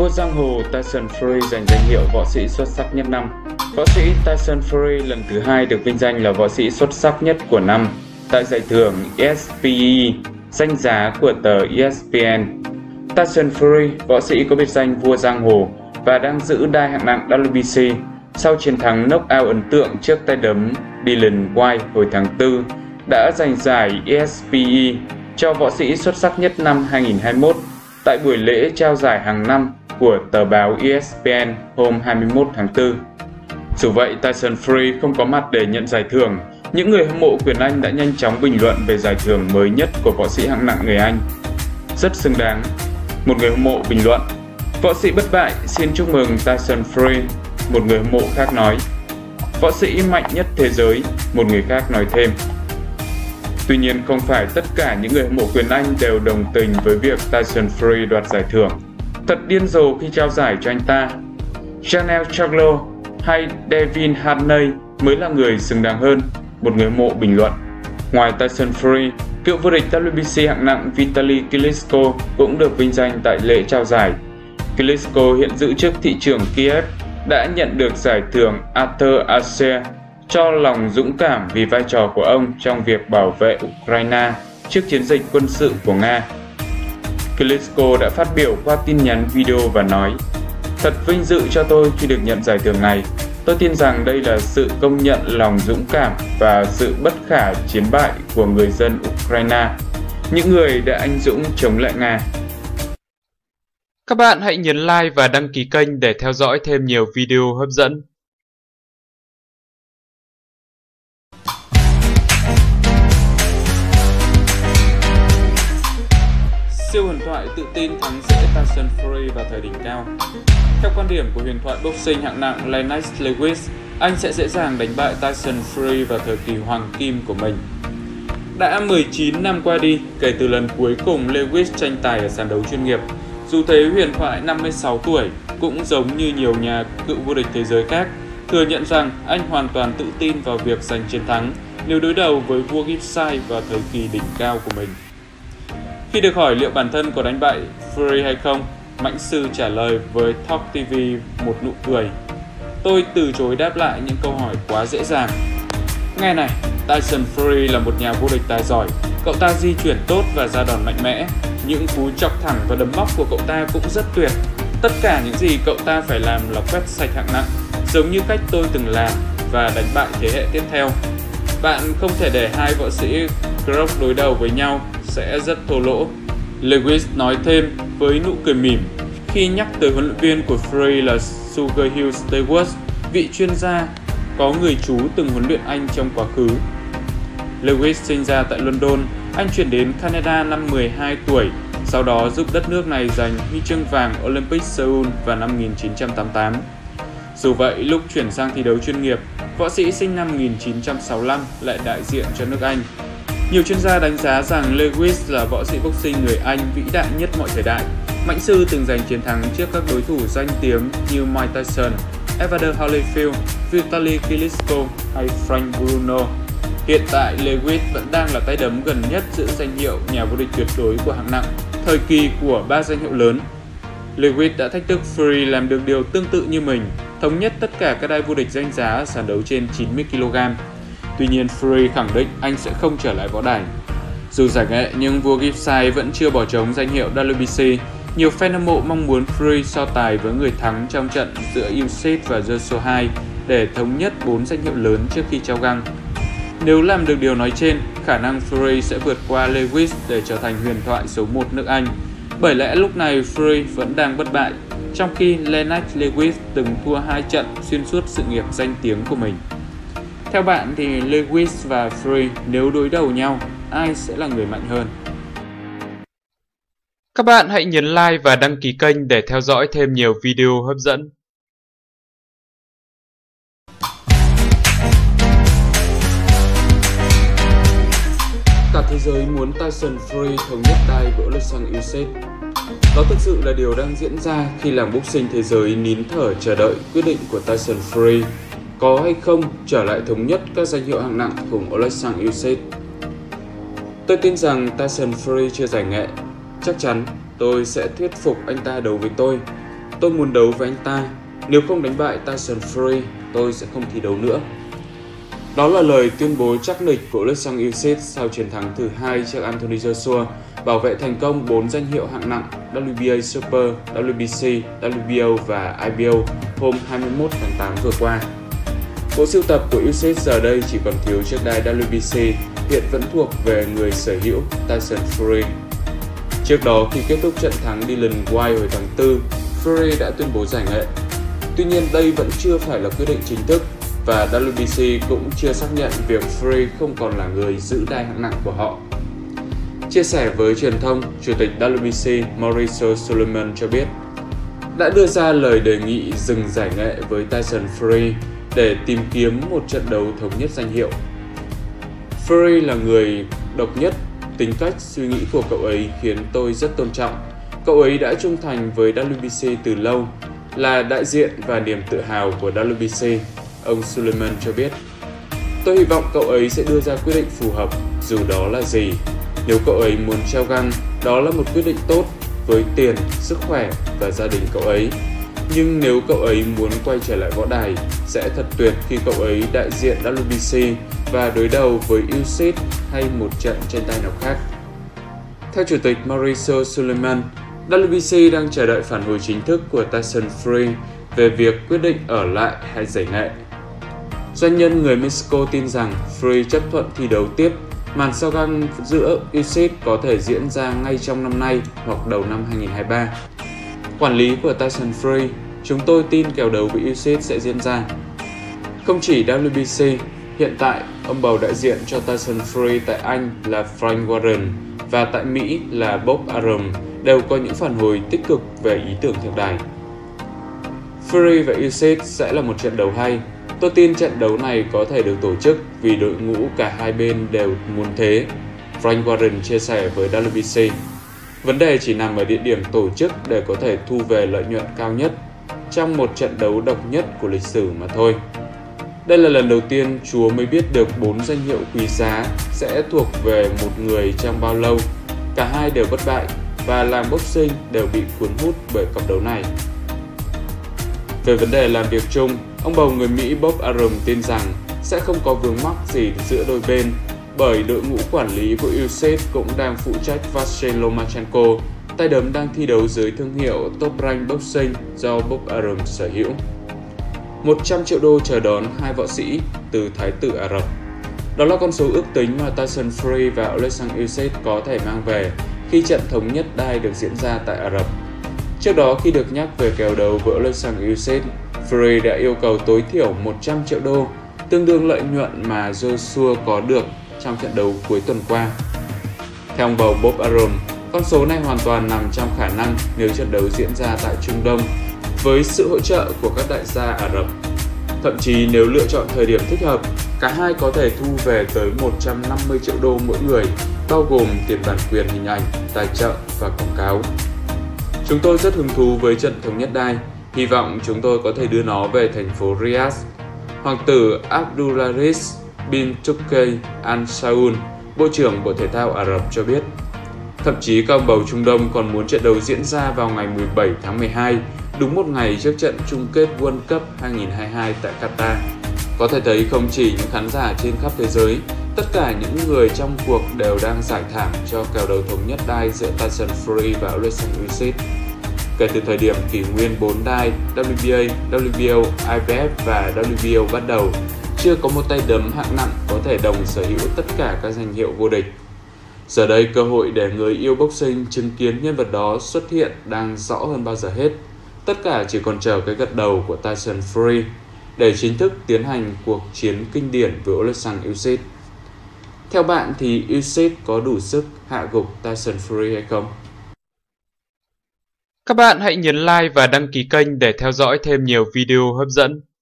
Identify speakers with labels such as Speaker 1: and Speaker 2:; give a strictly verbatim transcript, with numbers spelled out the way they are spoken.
Speaker 1: Vua giang hồ Tyson Fury giành danh hiệu võ sĩ xuất sắc nhất năm. Võ sĩ Tyson Fury lần thứ hai được vinh danh là võ sĩ xuất sắc nhất của năm tại giải thưởng E S P Y, danh giá của tờ E S P N. Tyson Fury, võ sĩ có biệt danh vua giang hồ và đang giữ đai hạng nặng W B C sau chiến thắng knockout ấn tượng trước tay đấm Dillian Whyte hồi tháng tư, đã giành giải E S P Y cho võ sĩ xuất sắc nhất năm hai nghìn không trăm hai mươi mốt tại buổi lễ trao giải hàng năm của tờ báo E S P N hôm hai mươi mốt tháng tư. Dù vậy, Tyson Fury không có mặt để nhận giải thưởng. Những người hâm mộ quyền Anh đã nhanh chóng bình luận về giải thưởng mới nhất của võ sĩ hạng nặng người Anh. Rất xứng đáng. Một người hâm mộ bình luận: "Võ sĩ bất bại, xin chúc mừng Tyson Fury." Một người hâm mộ khác nói: "Võ sĩ mạnh nhất thế giới." Một người khác nói thêm. Tuy nhiên, không phải tất cả những người hâm mộ quyền Anh đều đồng tình với việc Tyson Fury đoạt giải thưởng. Thật điên rồ khi trao giải cho anh ta. Chanel Charlo hay Devin Haney mới là người xứng đáng hơn, một người hâm mộ bình luận. Ngoài Tyson Fury, cựu vô địch W B C hạng nặng Vitaly Klitschko cũng được vinh danh tại lễ trao giải. Klitschko hiện giữ chức thị trưởng Kiev đã nhận được giải thưởng Arthur Ashe cho lòng dũng cảm vì vai trò của ông trong việc bảo vệ Ukraine trước chiến dịch quân sự của Nga. Klitschko đã phát biểu qua tin nhắn video và nói: "Thật vinh dự cho tôi khi được nhận giải thưởng này. Tôi tin rằng đây là sự công nhận lòng dũng cảm và sự bất khả chiến bại của người dân Ukraine, những người đã anh dũng chống lại Nga."
Speaker 2: Các bạn hãy nhấn like và đăng ký kênh để theo dõi thêm nhiều video hấp dẫn.
Speaker 1: Siêu huyền thoại tự tin thắng dễ Tyson Fury vào thời đỉnh cao. Theo quan điểm của huyền thoại boxing hạng nặng Lennox Lewis, anh sẽ dễ dàng đánh bại Tyson Fury vào thời kỳ hoàng kim của mình. Đã mười chín năm qua đi kể từ lần cuối cùng Lewis tranh tài ở sàn đấu chuyên nghiệp. Dù thế, huyền thoại năm mươi sáu tuổi cũng giống như nhiều nhà cựu vô địch thế giới khác, thừa nhận rằng anh hoàn toàn tự tin vào việc giành chiến thắng nếu đối đầu với vua Gipsy vào thời kỳ đỉnh cao của mình. Khi được hỏi liệu bản thân có đánh bại Fury hay không, Mãnh Sư trả lời với Talk ti vi một nụ cười: "Tôi từ chối đáp lại những câu hỏi quá dễ dàng. Nghe này, Tyson Fury là một nhà vô địch tài giỏi. Cậu ta di chuyển tốt và ra đòn mạnh mẽ. Những cú chọc thẳng và đấm móc của cậu ta cũng rất tuyệt. Tất cả những gì cậu ta phải làm là quét sạch hạng nặng, giống như cách tôi từng làm, và đánh bại thế hệ tiếp theo. Bạn không thể để hai võ sĩ Grok đối đầu với nhau, sẽ rất thô lỗ." Lewis nói thêm với nụ cười mỉm khi nhắc tới huấn luyện viên của Fury là Sugar Hill Stewart, vị chuyên gia có người chú từng huấn luyện anh trong quá khứ. Lewis sinh ra tại London, anh chuyển đến Canada năm mười hai tuổi, sau đó giúp đất nước này giành huy chương vàng Olympic Seoul vào năm một nghìn chín trăm tám mươi tám. Dù vậy, lúc chuyển sang thi đấu chuyên nghiệp, võ sĩ sinh năm một nghìn chín trăm sáu mươi lăm lại đại diện cho nước Anh. Nhiều chuyên gia đánh giá rằng Lewis là võ sĩ boxing người Anh vĩ đại nhất mọi thời đại. Mãnh Sư từng giành chiến thắng trước các đối thủ danh tiếng như Mike Tyson, Evander Holyfield, Vitaly Klitschko hay Frank Bruno. Hiện tại, Lewis vẫn đang là tay đấm gần nhất giữ danh hiệu nhà vô địch tuyệt đối của hạng nặng, thời kỳ của ba danh hiệu lớn. Lewis đã thách thức Fury làm được điều tương tự như mình, thống nhất tất cả các đai vô địch danh giá ở sàn đấu trên chín mươi ki lô gam. Tuy nhiên, Fury khẳng định anh sẽ không trở lại võ đài. Dù giải nghệ nhưng vua Gipsy vẫn chưa bỏ trống danh hiệu W B C. Nhiều fan hâm mộ mong muốn Fury so tài với người thắng trong trận giữa Usyk và Joshua hai để thống nhất bốn danh hiệu lớn trước khi treo găng. Nếu làm được điều nói trên, khả năng Fury sẽ vượt qua Lewis để trở thành huyền thoại số một nước Anh. Bởi lẽ lúc này Fury vẫn đang bất bại, trong khi Lennox Lewis từng thua hai trận xuyên suốt sự nghiệp danh tiếng của mình. Theo bạn thì Lewis và Fury nếu đối đầu nhau, ai sẽ là người mạnh hơn?
Speaker 2: Các bạn hãy nhấn like và đăng ký kênh để theo dõi thêm nhiều video hấp dẫn.
Speaker 1: Cả thế giới muốn Tyson Fury thống nhất đai với Alexander Usyk. Đó thực sự là điều đang diễn ra khi làng boxing thế giới nín thở chờ đợi quyết định của Tyson Fury có hay không trở lại thống nhất các danh hiệu hạng nặng cùng Alexander Usyk. Tôi tin rằng Tyson Fury chưa giải nghệ. Chắc chắn tôi sẽ thuyết phục anh ta đấu với tôi. Tôi muốn đấu với anh ta. Nếu không đánh bại Tyson Fury, tôi sẽ không thi đấu nữa. Đó là lời tuyên bố chắc nịch của Alexander Usyk sau chiến thắng thứ hai trước Anthony Joshua, bảo vệ thành công bốn danh hiệu hạng nặng W B A Super, W B C, W B O và I B O hôm hai mươi mốt tháng tám vừa qua. Bộ sưu tập của Usyk giờ đây chỉ còn thiếu chiếc đai W B C, hiện vẫn thuộc về người sở hữu Tyson Fury. Trước đó, khi kết thúc trận thắng Dillian Whyte hồi tháng tư, Fury đã tuyên bố giải nghệ. Tuy nhiên, đây vẫn chưa phải là quyết định chính thức, và W B C cũng chưa xác nhận việc Fury không còn là người giữ đai hạng nặng của họ. Chia sẻ với truyền thông, Chủ tịch W B C Mauricio Sulaiman cho biết đã đưa ra lời đề nghị dừng giải nghệ với Tyson Fury để tìm kiếm một trận đấu thống nhất danh hiệu. Fury là người độc nhất, tính cách suy nghĩ của cậu ấy khiến tôi rất tôn trọng. Cậu ấy đã trung thành với W B C từ lâu, là đại diện và niềm tự hào của W B C, ông Sulaiman cho biết. Tôi hy vọng cậu ấy sẽ đưa ra quyết định phù hợp, dù đó là gì. Nếu cậu ấy muốn treo găng, đó là một quyết định tốt với tiền, sức khỏe và gia đình cậu ấy. Nhưng nếu cậu ấy muốn quay trở lại võ đài, sẽ thật tuyệt khi cậu ấy đại diện W B C và đối đầu với Usyk hay một trận tranh tài nào khác. Theo Chủ tịch Mauricio Sulaiman, W B C đang chờ đợi phản hồi chính thức của Tyson Fury về việc quyết định ở lại hay giải nghệ. Doanh nhân người Mexico tin rằng Fury chấp thuận thi đấu tiếp. Màn sao găng giữa Usyk có thể diễn ra ngay trong năm nay hoặc đầu năm hai nghìn không trăm hai mươi ba. Quản lý của Tyson Fury, chúng tôi tin kèo đấu với Usyk sẽ diễn ra. Không chỉ W B C, hiện tại ông bầu đại diện cho Tyson Fury tại Anh là Frank Warren và tại Mỹ là Bob Arum đều có những phản hồi tích cực về ý tưởng thượng đài. Fury và Usyk sẽ là một trận đấu hay. Tôi tin trận đấu này có thể được tổ chức vì đội ngũ cả hai bên đều muốn thế, Frank Warren chia sẻ với W B C. Vấn đề chỉ nằm ở địa điểm tổ chức để có thể thu về lợi nhuận cao nhất trong một trận đấu độc nhất của lịch sử mà thôi. Đây là lần đầu tiên Chúa mới biết được bốn danh hiệu quý giá sẽ thuộc về một người trong bao lâu. Cả hai đều bất bại và làng boxing đều bị cuốn hút bởi cặp đấu này. Về vấn đề làm việc chung, ông bầu người Mỹ Bob Arum tin rằng sẽ không có vướng mắc gì giữa đôi bên, bởi đội ngũ quản lý của Usyk cũng đang phụ trách Vasily Lomachenko, tay đấm đang thi đấu dưới thương hiệu Top Rank Boxing do Bob Arum sở hữu. một trăm triệu đô chờ đón hai võ sĩ từ Thái tử Ả Rập. Đó là con số ước tính mà Tyson Fury và Alexander Usyk có thể mang về khi trận thống nhất đai được diễn ra tại Ả Rập. Trước đó, khi được nhắc về kèo đấu với Alexander Usyk, Fury đã yêu cầu tối thiểu một trăm triệu đô, tương đương lợi nhuận mà Joshua có được trong trận đấu cuối tuần qua. Theo ông bầu Bob Arum, con số này hoàn toàn nằm trong khả năng nếu trận đấu diễn ra tại Trung Đông với sự hỗ trợ của các đại gia Ả Rập. Thậm chí nếu lựa chọn thời điểm thích hợp, cả hai có thể thu về tới một trăm năm mươi triệu đô mỗi người, bao gồm tiền bản quyền hình ảnh, tài trợ và quảng cáo. Chúng tôi rất hứng thú với trận thống nhất đai, hy vọng chúng tôi có thể đưa nó về thành phố Riyadh. Hoàng tử Abdulaziz bin Turki Al Saud, Bộ trưởng Bộ Thể thao Ả Rập cho biết. Thậm chí các ông bầu Trung Đông còn muốn trận đấu diễn ra vào ngày mười bảy tháng mười hai, đúng một ngày trước trận chung kết World Cup hai nghìn không trăm hai mươi hai tại Qatar. Có thể thấy không chỉ những khán giả trên khắp thế giới, tất cả những người trong cuộc đều đang giải thảm cho kèo đấu thống nhất đai giữa Tyson Fury và Alexander Usyk. Kể từ thời điểm kỷ nguyên bốn đai W B A, W B O, I B F và W B O bắt đầu, chưa có một tay đấm hạng nặng có thể đồng sở hữu tất cả các danh hiệu vô địch. Giờ đây, cơ hội để người yêu boxing chứng kiến nhân vật đó xuất hiện đang rõ hơn bao giờ hết. Tất cả chỉ còn chờ cái gật đầu của Tyson Fury để chính thức tiến hành cuộc chiến kinh điển với Alexander Usyk. Theo bạn thì Usyk có đủ sức hạ gục Tyson Fury hay không?
Speaker 2: Các bạn hãy nhấn like và đăng ký kênh để theo dõi thêm nhiều video hấp dẫn.